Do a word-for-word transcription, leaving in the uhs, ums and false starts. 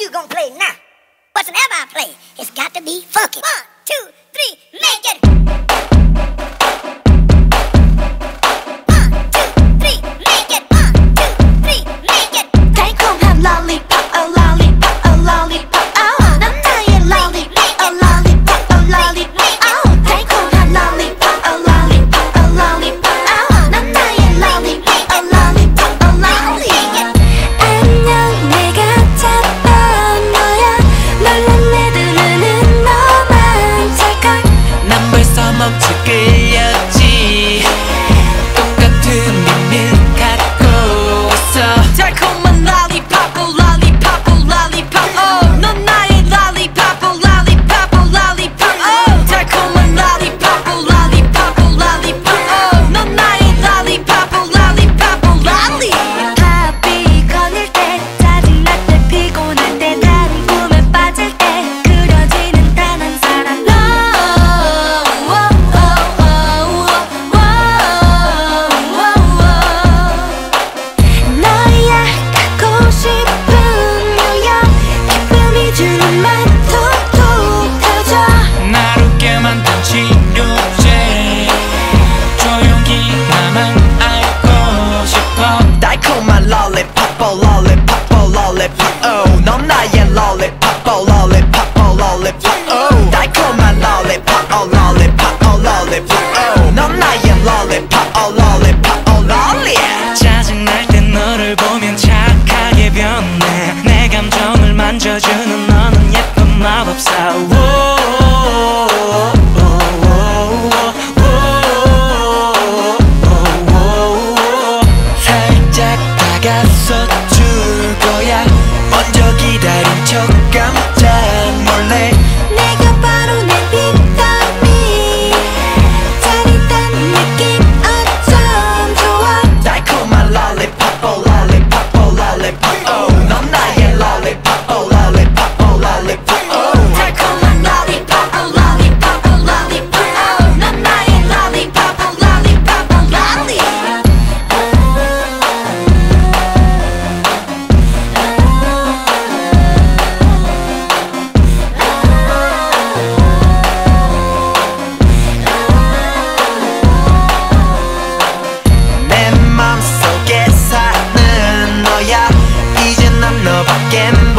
you gonna play now? Whatsoever I play, it's got to be funky. One, two, three, make it. One, two, three, make it. One, two, three, make it. 달콤한 lollipop, a lollipop, a lollipop. Oh, 넌 나의 lollipop, a lollipop, a lollipop. Oh, 달콤한 lollipop, a lollipop, a lollipop. Oh, 넌 나의 lollipop, a lollipop, a lollipop. 안녕, 내가 잡아온 너야. 놀란 내 두 눈은 너만 살걸. 난 벌써 멈춰 끌렸지. 똑같은 밈을 갖고 있어. 달콤한 lollipop, oh lollipop, oh lollipop. Oh, 넌 나의 lollipop, oh lollipop, oh lollipop. Oh, 달콤한 lollipop, oh lollipop, oh lollipop. Oh, 넌 나의 lollipop, oh lollipop, oh lollipop. 팝이 꺼낼 때, 짜증날 때, 피곤할 때, 다른 꿈에 빠질 때 그려지는 단 한 사람 너. 너야 갖고 싶은 너야. 기쁨이 주는 말 톡톡 터져. 날 웃게 만든 치료제. 조용히 나만 알고 싶어. 달콤한 lollipop, oh lollipop, oh lollipop. Oh, 넌 나의 lollipop, oh lollipop, oh lollipop. Oh, 달콤한 lollipop, oh lollipop, oh lollipop. Oh, 넌 나의 lollipop, oh lollipop, oh lollipop. 짜증날 땐 너를 보면 착하게 변해. 내 감정을 만져주는 너는 예쁜 마법사. 살짝 다가서 줄 거야. 먼저 기다린 척 깜짝 놀래. 내가 바로 내 비타민. 짜릿한 느낌 어쩜 좋아. 달콤한 lollipop, oh lollipop, oh lollipop. Oh, 넌 나의 lollipop, oh lollipop, oh lollipop. Oh, 달콤한 lollipop, oh lollipop, oh lollipop. Oh, 넌 나의 lollipop, oh lollipop, oh lollipop. 내 맘속에 사는 너야. 이제 난 너밖에